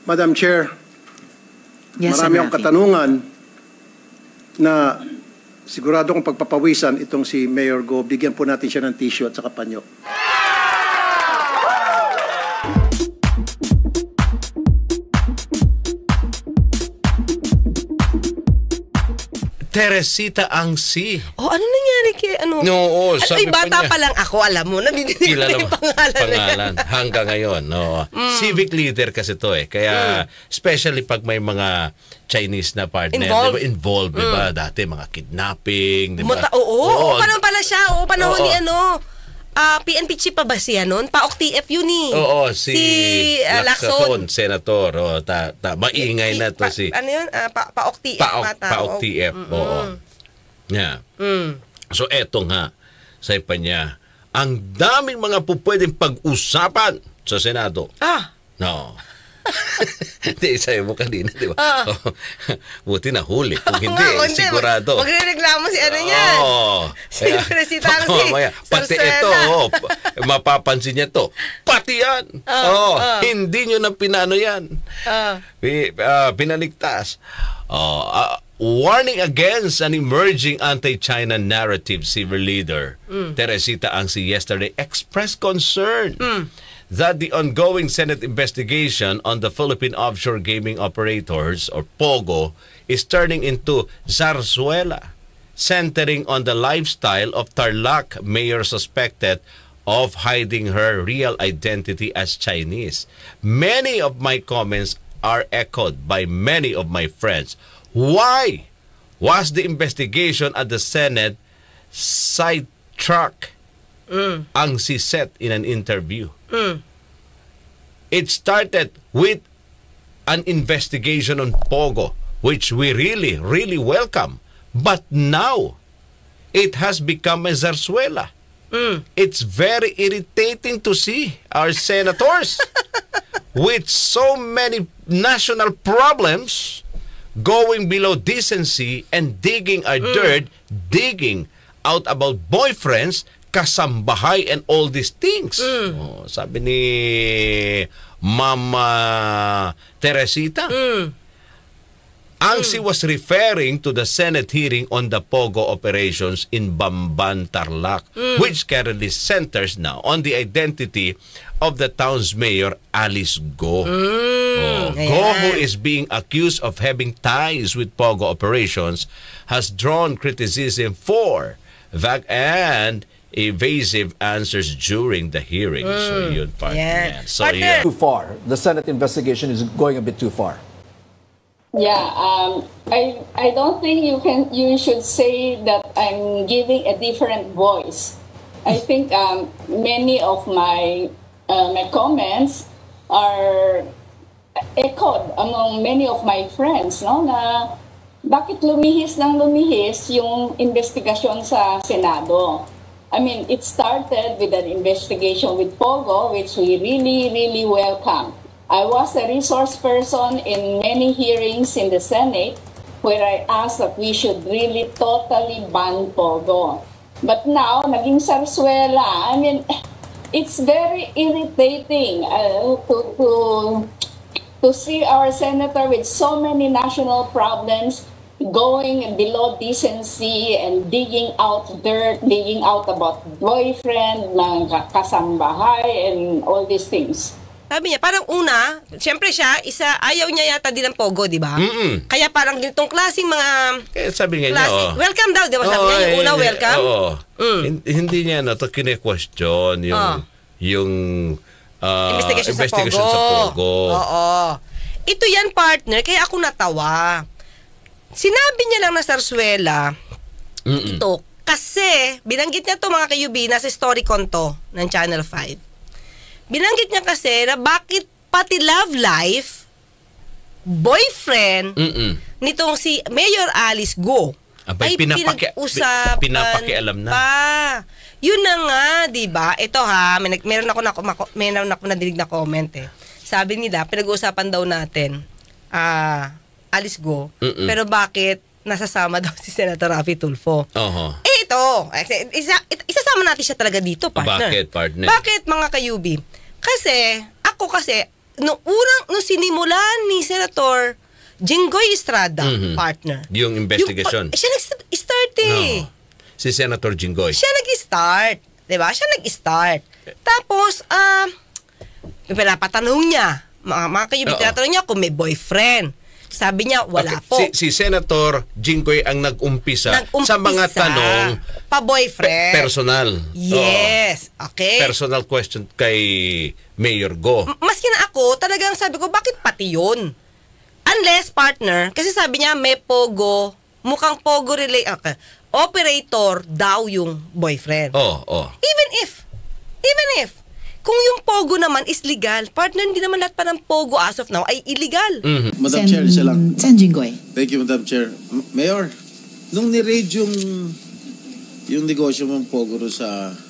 Madam Chair, Yes, marami akong Rafi. katanungan na sigurado kong pagpapawisan itong si Mayor Go. Bigyan po natin siya ng tissue at saka panyo. Teresita Angsi. Oh, ano nangyari kay ano? No, sabi Ay, bata pa niya. pa lang ako, alam mo. Nadidinig ko Kilala yung mo, pangalan. pangalan hanggang ngayon. No. Civic leader kasi to eh. Kaya especially pag may mga Chinese na partner, Involved. diba? Involved, diba? Dati mga kidnapping, diba? Oo, paano pala siya? Oo, panahon Oo. ni ano. PNP chief pa ba siya noon? Pa-ok TF yun eh. Oo, si Lacson. Senator. Maingay na to si... Ano yun? Pa-ok TF. Pa-ok TF. Oo. Yeah. So eto nga, sa ipa niya, ang daming mga pupwedeng pag-usapan sa Senado. No. Hindi, sabi mo kanina, di ba? Buti na huli. Kung hindi, sigurado. Magre-reklamo si ano niyan. Si Teresita Angsi. Pati ito, mapapansin niya to. Pati yan. Hindi nyo na pinano yan. Pinaligtas. Warning against an emerging anti-China narrative, civil leader Teresita Angsi yesterday expressed concern that the ongoing Senate investigation on the Philippine offshore gaming operators, or POGO, is turning into zarzuela, centering on the lifestyle of Tarlac mayor suspected of hiding her real identity as Chinese. Many of my comments are echoed by many of my friends. Why was the investigation at the Senate sidetracked? Angsi said in an interview. It started with an investigation on POGO, which we really, really welcome. But now, it has become a zarzuela. It's very irritating to see our senators with so many national problems going below decency and digging our dirt, digging out about boyfriends, kasambahay, and all these things. Sabi ni Mama Teresita. Angsi was referring to the Senate hearing on the POGO operations in Bamban, Tarlac, which currently centers now on the identity of the town's mayor, Alice Go. Go, who is being accused of having ties with POGO operations, has drawn criticism for vague and evasive answers during the hearing. So yun, partner. So yun. Too far. The Senate investigation is going a bit too far. Yeah, I don't think you should say that I'm giving a different voice. I think many of my comments are echoed among many of my friends, no, na bakit lumihis yung investigasyon sa Senado. I mean, it started with an investigation with POGO, which we really, really welcome. I was a resource person in many hearings in the Senate where I asked that we should really totally ban POGO. But now, naging sarsuela. I mean, it's very irritating to see our senator with so many national problems going below decency and digging out dirt, digging out about boyfriend, mga kasambahay, and all these things. Sabi niya, parang una, siyempre siya, ayaw niya yata din ng POGO, di ba? Kaya parang ganitong klaseng mga... sabi nga niya, welcome daw, di ba? Sabi niya, yung una, welcome. Hindi niya na ito kine-question yung investigation sa POGO. Ito yan, partner, kaya ako natawa. Sinabi niya lang na sarsuela, ito, kasi, binanggit niya to mga kayubi, nasa StoryCon to, ng Channel 5. Binanggit niya kasi na bakit pati love life, boyfriend, nitong si Mayor Alice Go, ay pinapakialam na. Yun na nga, di ba? Ito ha, meron ako nadinig na comment eh. Sabi nila, pinag-uusapan daw natin, Alice Go, pero bakit nasasama daw si Senator Rafi Tulfo? Ito, isasama natin siya talaga dito, partner. Bakit, partner? Bakit, mga kayubi? Kasi, ako kasi, nung sinimulan ni Senator Jinggoy Estrada, partner. Yung investigation. Siya nag-start eh. No. Si Senator Jinggoy. Siya nag-start. Diba? Siya nag-start. Tapos, pinapatanong niya. Mga kayubi, tinatanong niya kung may boyfriend. Sabi niya, wala po. Si Senator Jinggoy ang nag-umpisa sa mga tanong pa-boyfriend. Personal. Yes. Okay. Personal question kay Mayor Go. Maski na ako, talagang sabi ko, bakit pati yun? Unless, partner, kasi sabi niya, may pogo, mukhang pogo operator daw yung boyfriend. Even if, kung yung pogo naman is legal, partner, hindi naman lahat pa ng pogo as of now ay illegal. Madam Chair, isa lang. Sen Jinggoy. Thank you, Madam Chair. Mayor, nung ni-raid yung negosyo mong pogo doon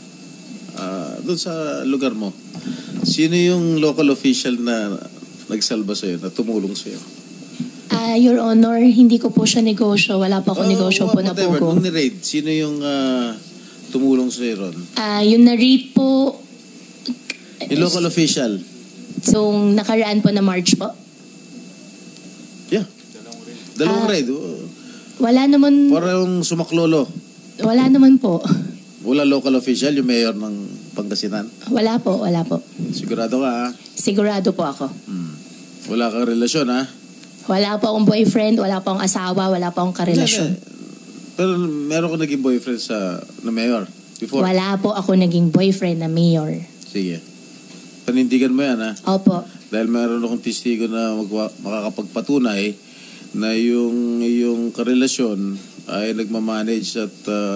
sa lugar mo, sino yung local official na nagsalba sa'yo, na tumulong sa'yo? Your Honor, hindi ko po siya negosyo. Wala po ako negosyo po na whatever. pogo. Nung ni-raid, sino yung tumulong sa'yo ron? Yung na-raid po, Yung local official? so nakaraan po na March po. Yeah. Dalawang raid. Wala naman, Parang sumaklolo. wala naman po. Wala local official, yung mayor ng Pangasinan. Wala po. Sigurado ka, ha? Sigurado po ako. Wala kang relasyon, ha? Wala po akong boyfriend, wala po akong asawa, wala po akong karelasyon. Pero meron ko naging boyfriend na mayor before. Wala po ako naging boyfriend na mayor. Sige. Panindigan mo yan, ha? Opo. Dahil meron akong testigo na makakapagpatunay na yung karelasyon ay nagmamanage at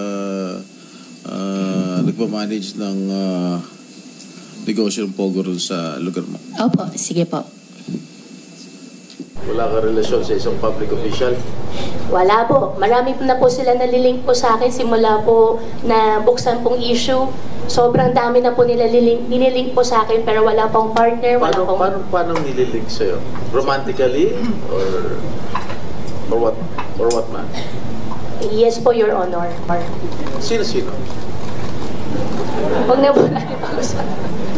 nagmamanage ng negosyo ng pogo ron sa lugar mo. Opo, sige po. Wala ka relasyon sa isang public official? Wala po. Marami na po sila nalilink po sa akin simula po na buksan pong issue. Sobrang dami na po nila nililink po sa akin pero wala pong partner, wala pong... Paano nililink sa'yo? Romantically? Or what man? Yes po, Your Honor. Sino? Huwag na po natin pag-usapan.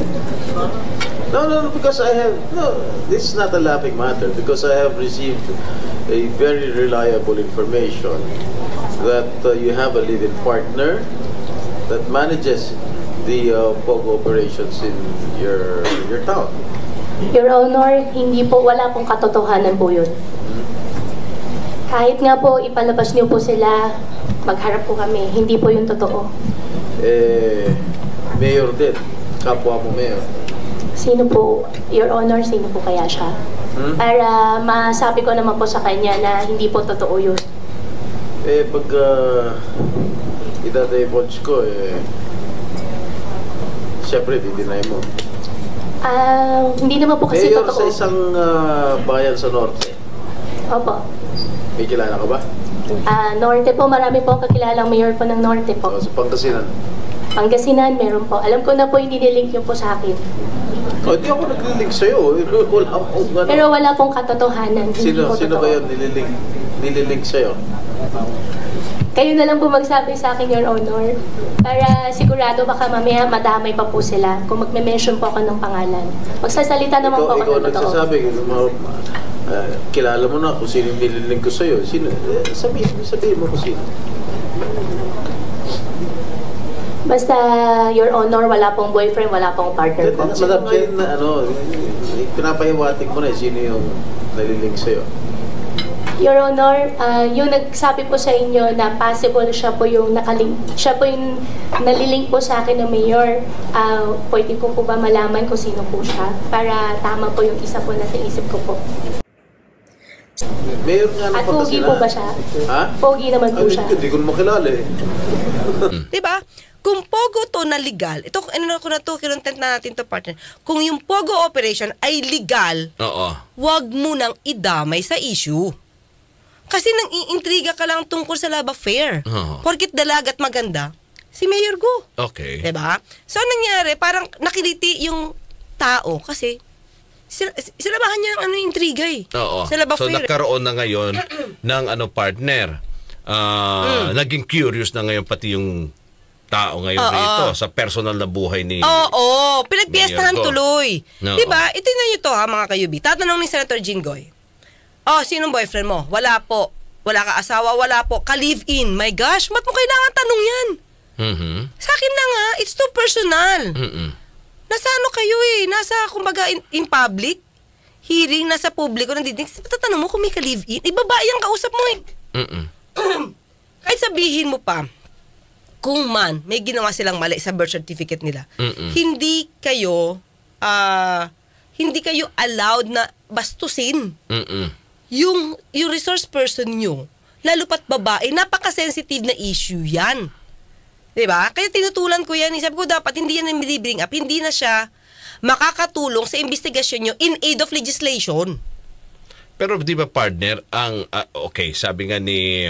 No, because this is not a laughing matter because I have received a very reliable information that you have a live-in partner that manages the POGO operations in your town. Your Honor, hindi po, wala pong katotohanan po yun. Kahit nga po ipalabas niyo po sila, magharap po kami, hindi po yun totoo. Mayor din, kapwa mo mayor. Sino po, Your Honor, sino po kaya siya? Para masabi ko naman po sa kanya na hindi po totoo yun. Pag ida-divulge ko, siyempre, di-deny mo. Hindi naman po kasi Mayor totoo. sa isang bayan sa Norte. Opo. May kilala ka ba? Norte po, marami po ang kakilalang mayor po ng Norte po. Sa Pangasinan. Pangasinan, meron po. Alam ko na po yung nililink niyo po sa akin. Hindi ako nag-link sa'yo. Wala akong gano'n. Pero wala pong katotohanan. Hindi po Sino totoo. ba yun nililink sa'yo? Kayo na lang po magsabi sa akin, Your Honor. Para sigurado baka mamaya madamay pa po sila kung magme-mention po ako ng pangalan. Magsasalita naman po ako Ikaw ng totoo. nagsasabi, kilala mo na kung sino yung nililink ko sa'yo. Sabihin mo kung sino. Basta, Your Honor, wala pong boyfriend, wala pong partner po. Madam Chair, pinapahiwatig mo na sino yung nalilink sa'yo. Your Honor, yung nagsabi po sa inyo na possible siya po yung nalilink po sa akin ng mayor, pwede ko po ba malaman kung sino po siya? Para tama po yung isa po na sa isip ko po. Mayor nga At pogi po ba siya? Ha? Pogi naman po siya. Hindi ko makilala eh. Diba? Kung pogo to na legal, ito, kinontent na natin to, partner. Kung yung pogo operation ay legal, wag mo nang idamay sa issue. Kasi nang iintriga ka lang tungkol sa love affair. Porkit dalagat maganda, si Mayor Go. Okay. Diba? So, nangyari, parang nakiliti yung tao kasi silabahan niya ang intriga eh. Sa love So, affair. nagkaroon na ngayon ng partner. Naging curious na ngayon pati yung tao ngayon rito sa personal na buhay ni Oo, pinagpiestahan Mayor Go. tuloy. Oo. Diba? Itingnan nyo to ha, mga kayubi. Tatanong ni Senator Jinggoy. Oh, sinong boyfriend mo? Wala po. Wala ka asawa? Wala po. Ka-live-in. My gosh, ba't mo kailangan tanong yan? Sa akin na nga, it's too personal. Nasa ano kayo nasa, kumbaga, in public, hearing, nasa publiko, nandidig. Tatanong mo kung may ka-live-in. Babae ang kausap mo Kahit sabihin mo pa, kung man may ginawa silang mali sa birth certificate nila, hindi kayo allowed na bastusin yung resource person nyo, lalo pat babae, napaka-sensitive na issue yan. Diba? Kaya tinutulan ko yan. Sabi ko dapat hindi yan bring up, hindi na siya makakatulong sa investigasyon nyo in aid of legislation. Pero di ba partner, ang okay, sabi nga ni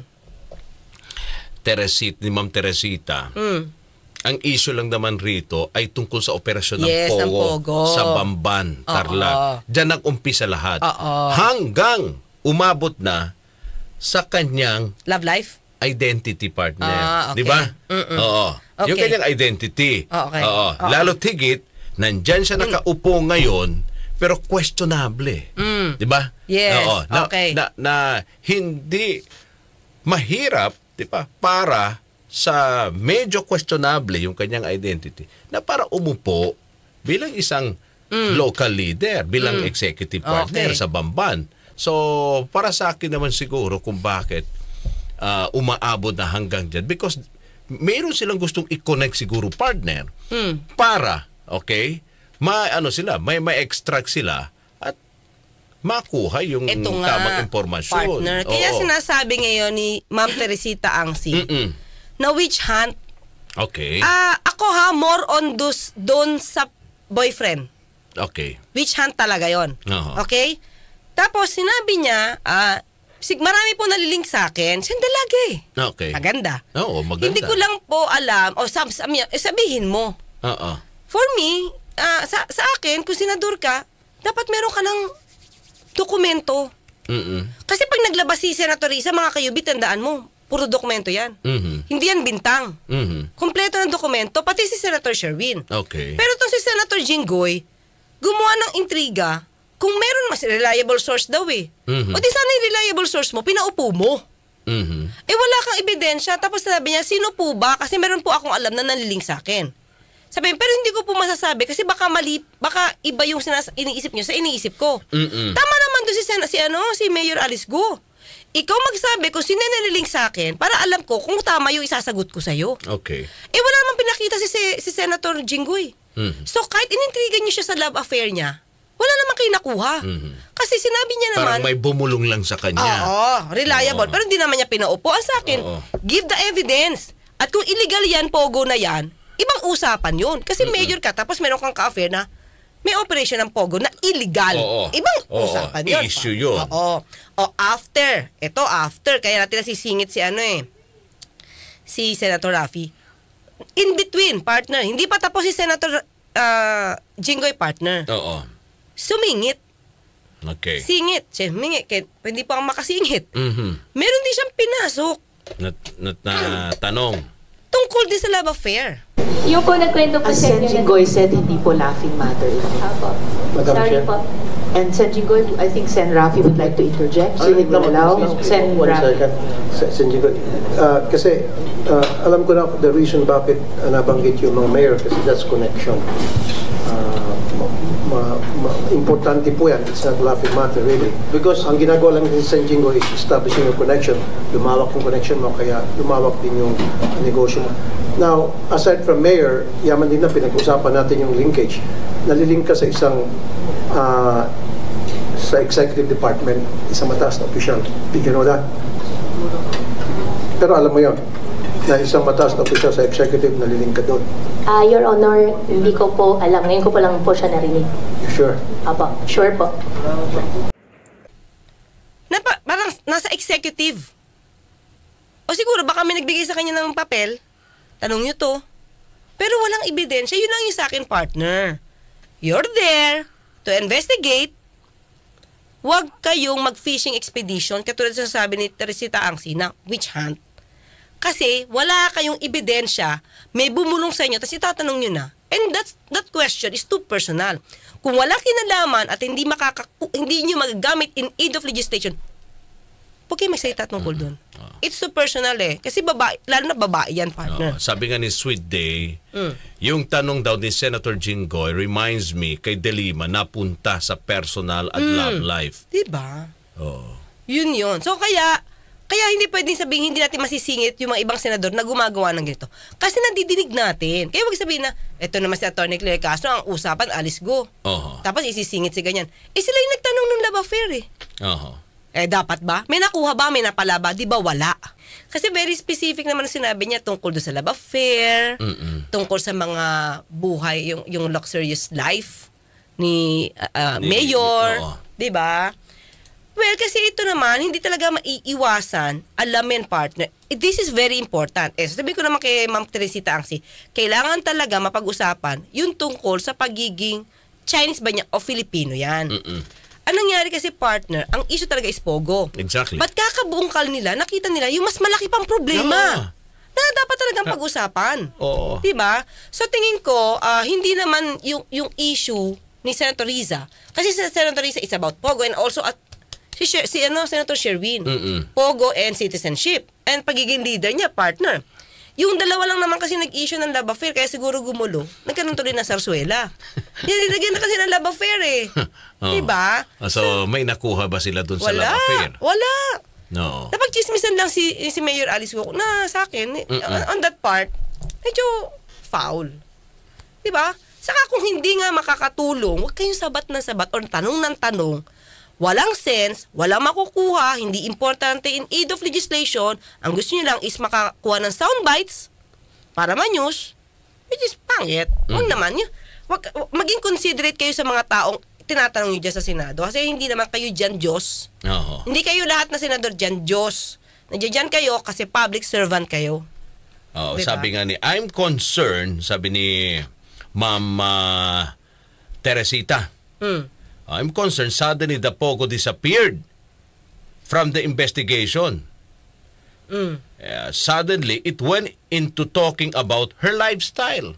Ma'am Teresita, ang issue lang naman rito ay tungkol sa operasyon ng Pogo sa Bamban, Tarlac. Diyan nag-umpisa lahat. Hanggang umabot na sa kanyang love life? Identity, partner. Okay. Di ba? Oo. Okay. Yung kanyang identity. Okay. Lalo tigit, nandyan siya nakaupo ngayon, pero questionable. Di ba? Yes. Okay. Na hindi mahirap, di ba, para sa medyo questionable yung kanyang identity, na para umupo bilang isang local leader, bilang executive partner sa Bamban. So, para sa akin naman siguro kung bakit umaabot na hanggang dyan. Because mayroon silang gustong i-connect siguro, partner, para, okay, may extract sila at makuha yung tamang impormasyon. Partner. Kaya sinasabi ngayon ni Ma'am Teresita Angsi na witch hunt. Okay. Ako more on doon sa boyfriend. Okay. Witch hunt talaga yon. Okay? Tapos sinabi niya, marami po nalilink sa akin, sandalagi. Okay. Maganda. Oo, maganda. Hindi ko lang po alam, sabihin mo. For me, sa akin, kung senador ka, dapat meron ka ng dokumento. Kasi pag naglabas si Senator Risa, mga kayubi, tandaan mo, puro dokumento yan. Hindi yan bintang. Kompleto ng dokumento, pati si Senator Sherwin. Okay. Pero itong si Senator Jinggoy, gumawa ng intriga, kung meron mas reliable source daw O di sana yung reliable source mo, pinaupo mo. Wala kang ebidensya. Tapos sabi niya, sino po ba? Kasi meron po akong alam na naliling sa akin. Sabi, pero hindi ko po masasabi kasi baka mali, baka iba yung iniisip niyo sa iniisip ko. Tama naman doon si Mayor Alice Go. Ikaw magsabi kung sino naliling sa akin para alam ko kung tama yung isasagot ko sa'yo. Okay. Wala naman pinakita si Senator Jinggoy. So kahit inintriga niyo siya sa love affair niya, wala naman kayo nakuha. Kasi sinabi niya naman, parang may bumulong lang sa kanya. Reliable. Pero hindi naman niya pinaupo. Ang sa akin, give the evidence. At kung illegal yan, Pogo na yan, ibang usapan yun. Kasi mayor ka, tapos meron kang ka-affair na may operation ng Pogo na illegal. Ibang usapan yun. Issue yun. After. Kaya natin nasisingit si Senator Raffy. In between, partner. Hindi pa tapos si Senator Jinggoy, partner. Sumingit. Okay. Singit. Sumingit. Hindi pa makasingit. Meron din siyang pinasok. Na tanong. Tungkol din sa love affair. Yung po nagkwento po As sa Sen. Jinggoy said, hindi po laughing matter. Apo. Madam Sorry Chair. po. And Sen. Jinggoy, I think Sen. Raffy would like to interject. So you will allow Sen. Raffy. Sen. Jinggoy. Kasi alam ko na the reason bakit nabanggit yung mga mayor kasi that's connection. Importante po yan. It's not laughing matter really. Because ang ginagawa lang ni Sen. Jinggoy is establishing a connection. Lumawak yung connection mo kaya lumawak din yung negosyo mo. Now, aside from mayor, yaman din na pinag-usapan natin yung linkage. Nalilink ka sa isang sa executive department, isang mataas na official. Did you know that? Pero alam mo yun, na isang mataas na official sa executive, nalilink ka doon. Your Honor, hindi ko po alam. Ngayon ko po lang po siya narinig. You sure? Apo. Sure po. Parang nasa executive. O siguro baka may nagbigay sa kanya ng papel. Tanong nyo to. Pero walang ebidensya. Yun lang yung sa akin, partner. You're there to investigate. Huwag kayong mag-fishing expedition katulad sa sabi ni Teresita Angsi na witch hunt Kasi wala kayong ebidensya, may bumulong sa inyo, tapos itatanong nyo na. And that question is too personal. Kung wala kinalaman at hindi nyo magagamit in aid of legislation, huwag kayo magsalita tungkol doon. It's too personal eh. Kasi babae, lalo na babae yan, partner. Sabi nga ni Sweet Day, yung tanong daw ni Senator Jinggoy reminds me kay Delima napunta sa personal at love life. Diba? Oh. Yun. So kaya hindi pwedeng sabihin hindi natin masisingit yung mga ibang senador na gumagawa ng ganito. Kasi nandidinig natin. Kaya wag sabihin na, eto naman si Atty. Claire Castro, ang usapan, alis go. Tapos isisingit si ganyan. Sila yung nagtanong ng love affair eh. Dapat ba? May nakuha ba? May napala ba? Di ba wala? Kasi very specific naman ang sinabi niya tungkol doon sa love affair, tungkol sa mga buhay, yung luxurious life ni Mayor. Di ba? Well, kasi ito naman, hindi talaga maiiwasan, alamin partner. This is very important. Sabi ko naman kay Ma'am Teresita Angsi, kailangan talaga mapag-usapan yung tungkol sa pagiging Chinese ba niya o Filipino yan. Ang nangyari kasi partner, ang issue talaga is Pogo. Exactly. But kakabungkal nila, nakita nila yung mas malaki pang problema. Na dapat talagang pag-usapan. Diba? So tingin ko, hindi naman yung issue ni Senator Riza. Kasi si Senator Riza is about Pogo and also at Senator Sherwin. Pogo and citizenship. And pagiging leader niya, partner. Yung dalawa lang naman kasi nag-issue ng love affair, kaya siguro gumulo. Nagkaroon tuloy ng sarsuela. Nilagyan na kasi ng love affair eh. Diba? So, may nakuha ba sila dun sa love affair? Wala. No. Napag-chismisan lang si Mayor Alice Go na sa akin, on that part, medyo foul. Diba? Saka kung hindi nga makakatulong, huwag kayong sabat ng sabat o tanong ng tanong. Walang sense, walang makukuha, hindi importante in aid of legislation. Ang gusto nyo lang is makakuha ng soundbites para ma-news, which is pangit. Huwag naman yun. Maging considerate kayo sa mga taong tinatanong nyo dyan sa Senado. Kasi hindi naman kayo dyan Diyos. Hindi kayo lahat na senador dyan Diyos. Nandiyan kayo kasi public servant kayo. Diba? Sabi nga ni, I'm concerned, sabi ni Ma'am Teresita, I'm concerned suddenly the Pogo disappeared from the investigation. Suddenly, it went into talking about her lifestyle.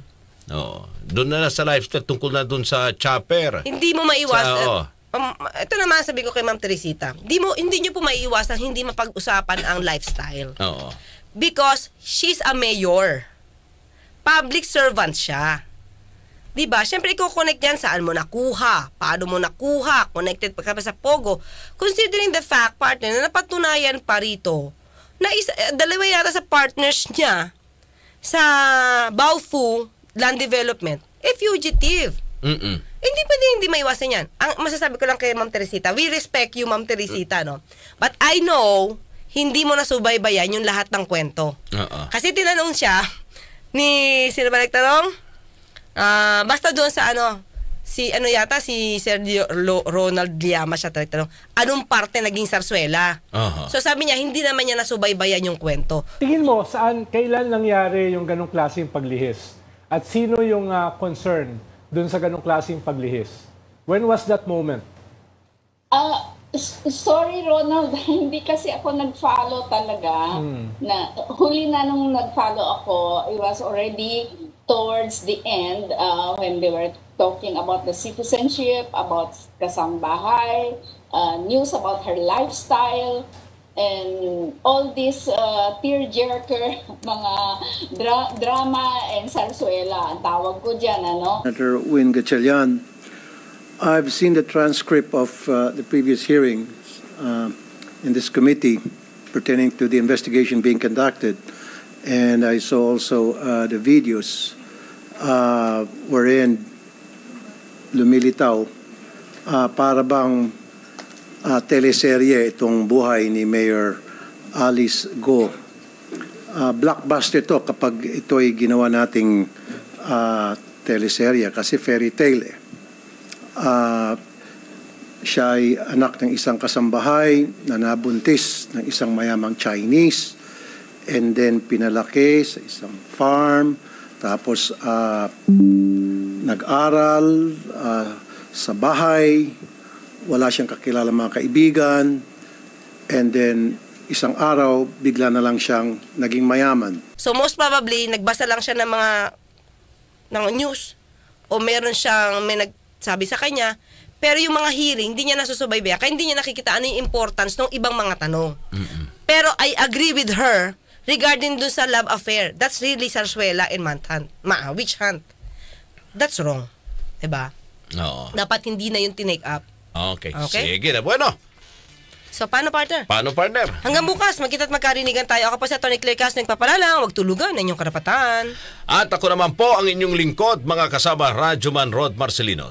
Doon na sa lifestyle, tungkol na doon sa chopper. Hindi mo maiwasan. Ito naman sabi ko kay Ma'am Teresita, hindi nyo po maiiwasan hindi mapag-usapan ang lifestyle. Because she's a mayor. Public servant siya. Diba? Siyempre, i-connect yan saan mo nakuha, paano mo nakuha, connected pa ka sa Pogo. Considering the fact, partner, na napatunayan pa rito, na dalawa yata sa partners niya sa Baofu Land Development, fugitive. Hindi pwede hindi maiwasan yan. Ang masasabi ko lang kay Ma'am Teresita, we respect you, Ma'am Teresita, no? But I know, hindi mo nasubaybayan yung lahat ng kwento. Kasi tinanong siya, sino ba nagtanong? Basta doon sa si Sergio Ronald Llama siya tanong, anong parte naging sarsuela? So sabi niya, hindi naman niya nasubaybayan yung kwento. Tingin mo, kailan nangyari yung ganong klaseng paglihis? At sino yung concern doon sa ganong klaseng paglihis? When was that moment? Sorry Ronald, hindi kasi ako nag-follow talaga. Huli na nung nag-follow ako, it was already towards the end when they were talking about the citizenship, about kasambahay, news about her lifestyle, and all this tearjerker, mga drama and sarsuela. Ang tawag ko dyan, Senator Win Gatchalian, I've seen the transcript of the previous hearing in this committee pertaining to the investigation being conducted. And I saw also the videos wherein lumilitaw para bang teleserye itong buhay ni Mayor Alice Go. Blockbuster to kapag ito ay ginawa nating teleserye kasi fairy tale eh. Siya ay anak ng isang kasambahay na nabuntis ng isang mayamang Chinese. And then pinalaki sa isang farm, tapos nag-aral sa bahay, wala siyang kakilala mga kaibigan, and then isang araw, bigla na lang siyang naging mayaman. So most probably, nagbasa lang siya ng mga news o meron siyang may nagsabi sa kanya, pero yung mga hearing, hindi niya nasusubaybayan, kaya hindi niya nakikita ano yung importance ng ibang mga tanong. Pero I agree with her regarding dun sa love affair. That's really sarsuela and manhunt. Witch hunt. That's wrong. Diba? Oo. Dapat hindi na yung tinake up. Okay. Okay? Sige na. Bueno. So, paano, partner? Paano, partner? Hanggang bukas, magkita't magkarinigan tayo. Ako po si Atty. Claire Castro, nagpapalalang, huwag tulugan ang inyong karapatan. At ako naman po ang inyong lingkod, mga kasama, Radyoman Rod Marcelino.